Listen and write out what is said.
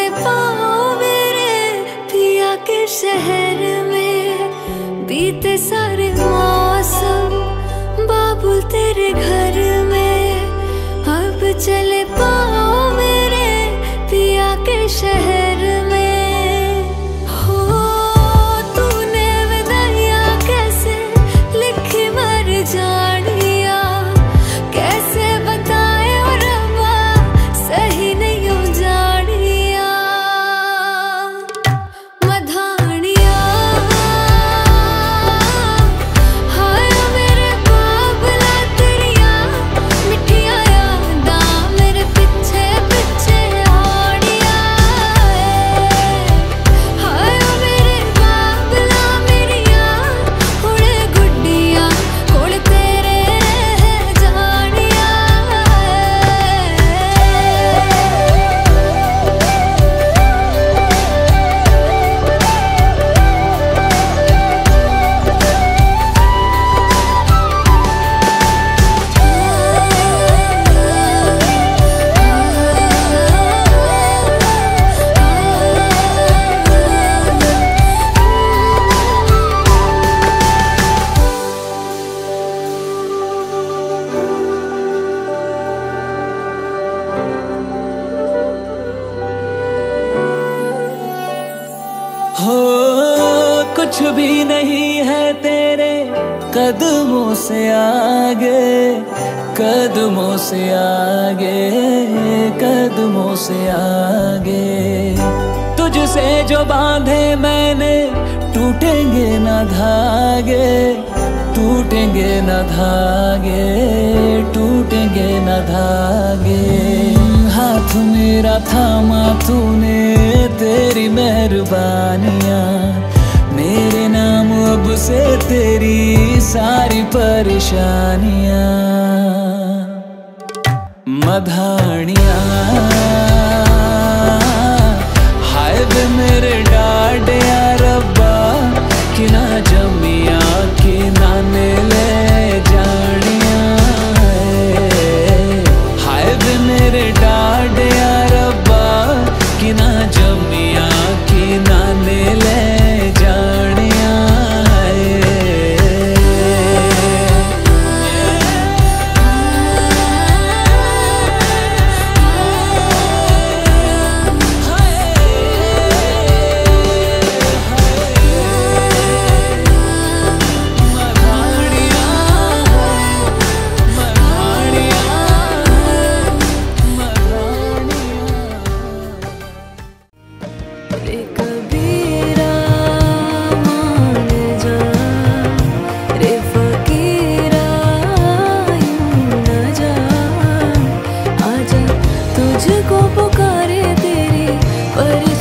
चले पाओ मेरे पिया के शहर में, बीते सारे मौसम बाबुल तेरे घर में। अब चले पाओ मेरे पिया के शहर में। हो तूने विदाइयां कैसे लिखी मर जानिया, कैसे बताए और रब्बा सही नहीं हो जानिया। मधानिया हाय मेरे बाबला तेरिया मिठिया यादा मेरे पीछे पीछे आड़िया। हाय मेरे बाबला मेरिया हुणे गुड्डिया कोल तेरे रह जानिया। हो कुछ भी नहीं है तेरे कदमों से आगे, कदमों से आगे, कदमों से आगे। तुझसे जो बांधे मैंने टूटेंगे ना धागे, टूटेंगे ना धागे, टूटेंगे ना धागे। हाथ मेरा थामा तूने तेरी मेहरबानियां, मेरे नाम अब से तेरी सारी परेशानियां। मधानियां हाय वे मेरे डाडे रब्बा कि ना जमिया कि ना ने ले जानिया। हाय वे मेरे डाडे रब्बा कि ना जमिया कि ना ने ले जानिया। रे कबीरा मान जा, रे फकीरा यूं न जा। आजा तुझको पुकारे तेरी